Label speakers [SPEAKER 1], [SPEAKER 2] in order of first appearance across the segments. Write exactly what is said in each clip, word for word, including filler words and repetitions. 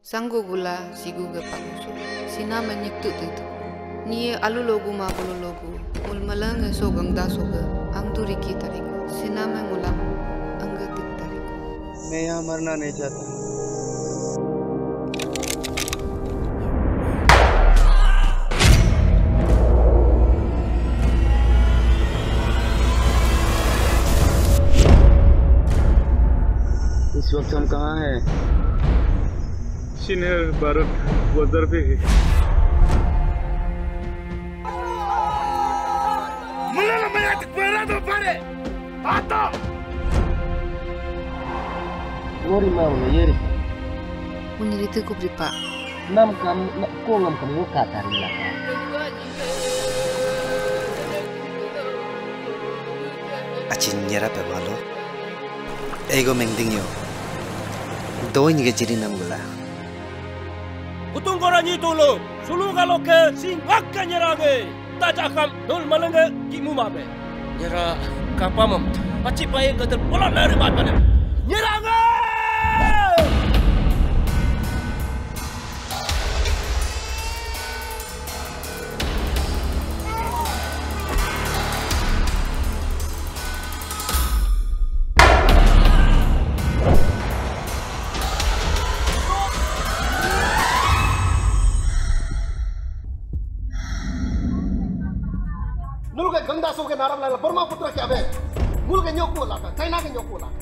[SPEAKER 1] Sanggo gula siguga paguso. Sinama nyektu itu. Ni alu logu ma bulu logu. Mul malanga sogang da soga. Ang duri kita riku. Sinama ngulam angga tikta riku.
[SPEAKER 2] मैं यहाँ मरना नहीं चाहता। इस वक्त हम कहाँ हैं?
[SPEAKER 3] चीन भारत बॉर्डर पे है।
[SPEAKER 4] मुलाला मैं आज पैरा तो पड़े, आता।
[SPEAKER 5] Ngori mau ngiri.
[SPEAKER 1] Muniri tu kubripa.
[SPEAKER 5] Nam kam ko ngam kam yo katari laka.
[SPEAKER 6] Achin nyera pe balo. Ego mending yo. Doi ni ke jiri nam gula.
[SPEAKER 4] Utung korani tolo, sulu kalau ke singak ke nyerage, tak cakap dol malenge kimu mabe. Nyera kapamam, pacik payah keter pola nari mana? Nyerage! Nulu ke ganda so ke naram lala Burma putra ke abe. Nulu ke nyok bola ka, China ke nyok bola.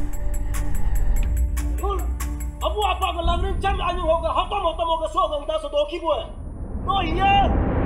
[SPEAKER 4] Nul, abu apa ke lamrin jam anyu hoga, hatam hatam hoga so ganda so doki boy. No iya.